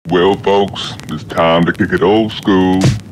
Well, folks, it's time to kick it old school.